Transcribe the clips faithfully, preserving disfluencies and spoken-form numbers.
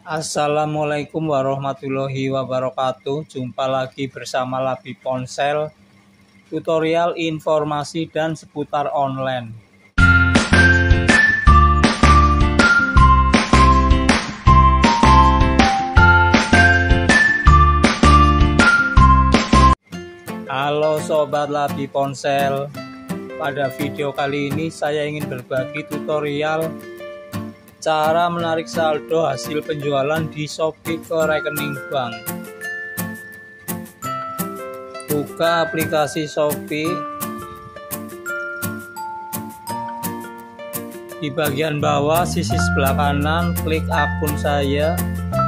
Assalamualaikum warahmatullahi wabarakatuh. Jumpa lagi bersama Labi Ponsel, tutorial informasi dan seputar online. Halo Sobat Labi Ponsel, pada video kali ini saya ingin berbagi tutorial cara menarik saldo hasil penjualan di Shopee ke rekening bank. Buka aplikasi Shopee. Di bagian bawah sisi sebelah kanan, klik akun saya.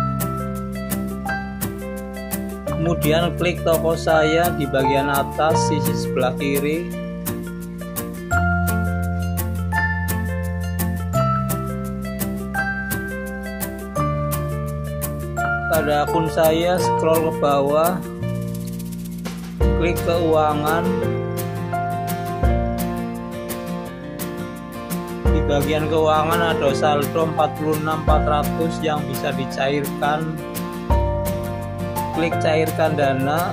Kemudian klik toko saya di bagian atas sisi sebelah kiri. Pada akun saya, scroll ke bawah, klik keuangan. Di bagian keuangan ada saldo empat puluh enam ribu empat ratus yang bisa dicairkan. Klik cairkan dana.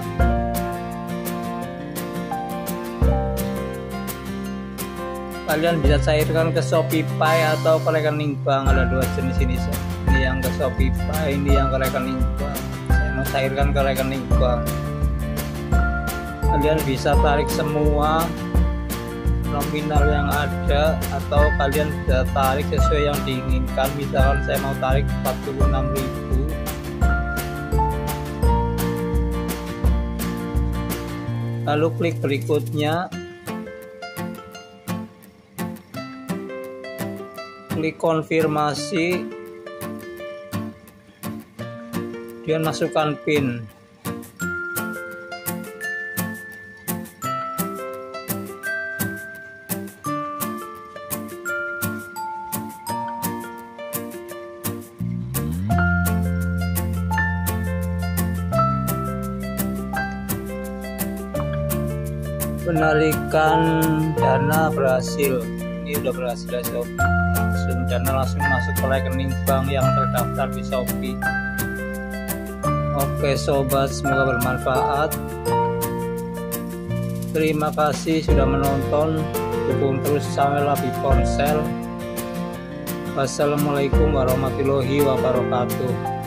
Kalian bisa cairkan ke Shopee Pay atau ke rekening bank. Ada dua jenis ini, ini yang ke Shopee Pay, ini yang ke rekening bank. Saya mau cairkan ke rekening bank. Kalian bisa tarik semua nominal yang ada, atau kalian bisa tarik sesuai yang diinginkan. Misalkan saya mau tarik empat puluh enam ribu. Lalu klik berikutnya, klik konfirmasi, kemudian masukkan PIN. Penarikan dana berhasil. Ini udah berhasil ya Shopee. Langsung dana langsung masuk ke rekening bank yang terdaftar di Shopee. Oke sobat, semoga bermanfaat. Terima kasih sudah menonton. Dukung terus channel Labi Ponsel. Wassalamualaikum warahmatullahi wabarakatuh.